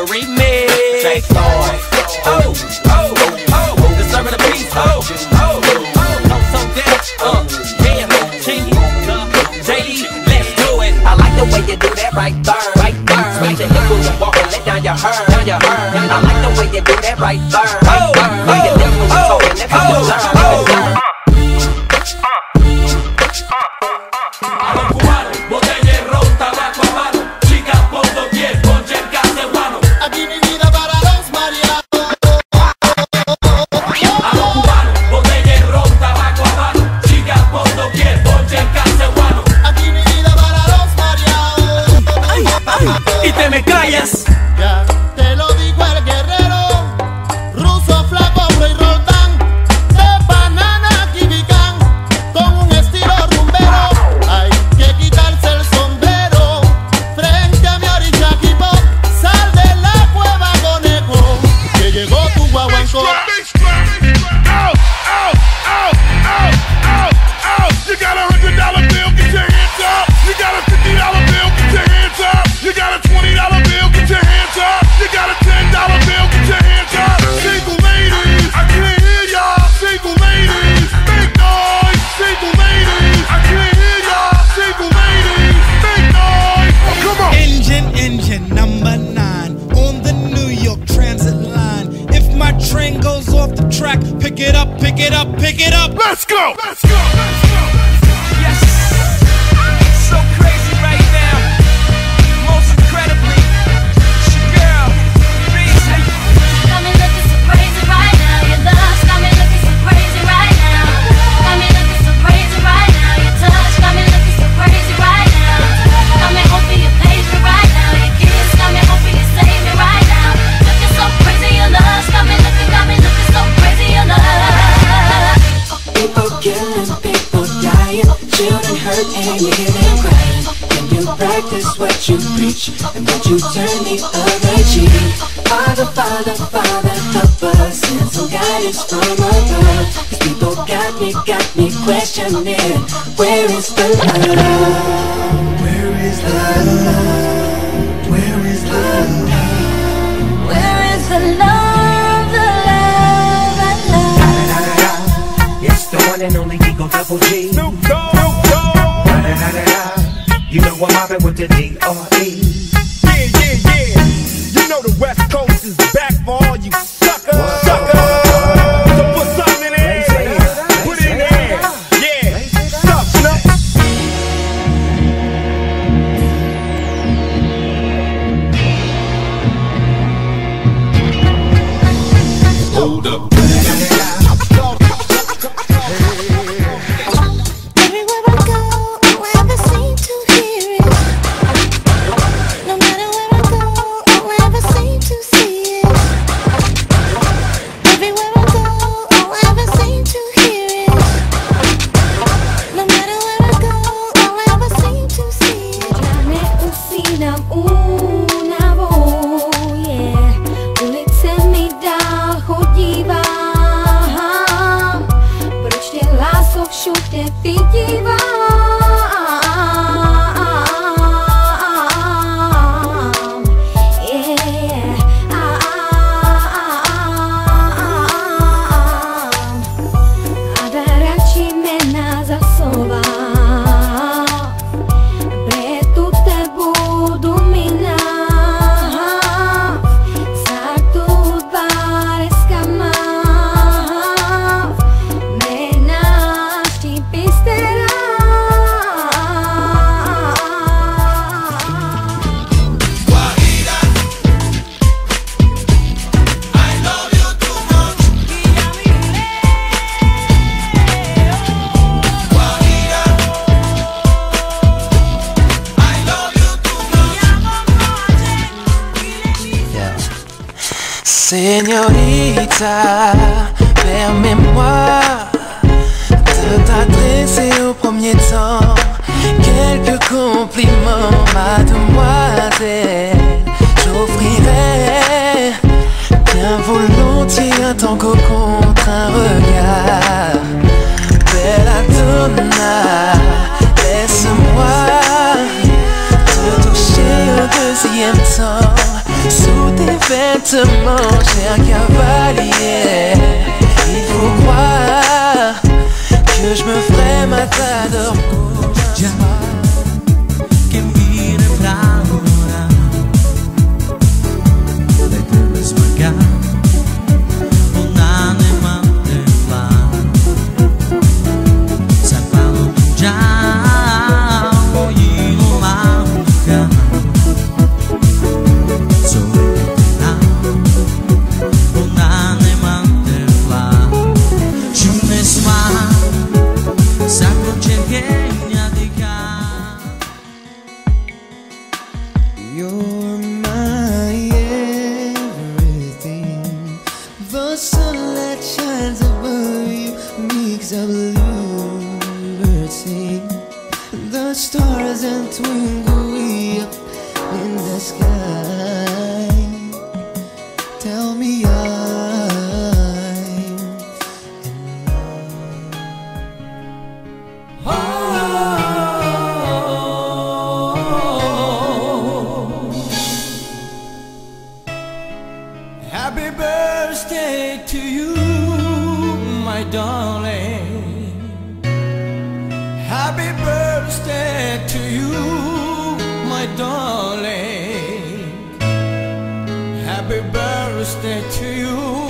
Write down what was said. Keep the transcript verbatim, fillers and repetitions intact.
remix. Jay Floyd. Oh, oh, oh, the servant of peace. Oh, oh, oh, oh, so that, uh, yeah, Chingy, uh, J D, let's do it. I like the way you do that right there, right there. Switch your hip when you walk and let down your hair, down your hair. I like the way you do that right there, right there. Way you dip when you talk and let me learn. Y te me callas. Ya te lo dijo el guerrero, ruso, flaco, y Roldán, de banana, kibicán, con un estilo rumbero. Hay que quitarse el sombrero frente a mi orilla hip hop. Sal de la cueva, conejo, que llegó tu guaguancó. You got a hundred dollar bill, get your hands up. You got a fifty dollar bill, get your hands up. You got a twenty dollar bill, get your hands up. You got a ten dollar bill, get your hands up. Single ladies, I can't hear y'all. Single ladies, make noise. Single ladies, I can't hear y'all. Single ladies, make noise. Oh, come on. Engine, engine number nine on the New York Transit line. If my train goes off the track, pick it up, pick it up, pick it up. Let's go. Let's go. Let's go. Yes, so crazy right now. Most incredibly, it's your girl, Reese. Got me looking so crazy right now. Your lust got me looking so crazy right now. Got me looking so crazy right now. Your touch got me looking so crazy right now. Got me hoping you page me right now. Your kiss got me hoping you save me right now. Looking so crazy, your lust got me looking, got me looking so crazy, your lust. People killing, people dying, children hurt and you hear them crying. Can you practice what you preach and would you turn the other cheek? Father, Father, Father, help us, send some guidance from above. These people got me, got me questioning, where is the love? Where is the love? Where is the love? Where is the love, the love, the love? It's the one and only Eagle Double G. Snoop Dogg. Snoop Dogg. You know I'm mobbing with the D R E. Yeah, yeah, yeah. You know the West Coast is back for all you suckers. Suckers. So put something in the air. Put it in the air. Yeah. Suck, Snuff. Hold up. Everywhere I go, all I ever seem to hear it. No matter where I go, all I ever seem to see it. Everywhere I go, all I ever seem to hear it. No matter where I go, all I ever seem to see it. Dame usina una voz, yeah. Ulice mi dál chodívá. Proč tě lások všude vidívám? Yeah. A radši mě zasová. Preto te budu minat. Satu bares kamar. Menáš ti pisterá. Señorita, permets-moi de t'adresser au premier temps quelques compliments, mademoiselle. J'offrirai bien volontiers un tango contre un regard. Bella donna, laisse-moi te toucher au deuxième temps sous tes bêtement, j'ai un cavalier. Il faut croire que je me ferai matador. Ya que mire pra ora, lettere smagare, un'anima mante fa, sapalo già, ognuno manca, sole là, un'anima mante fa, ci ne sma, sacro cerchegna di ca. You're my everything. The sunlight shines above you, makes a bluebird sing. The stars and twinkle way up in the sky. Tell me I'm in love. Happy birthday to you, my darling. Happy birthday to you, my darling. Happy birthday to you.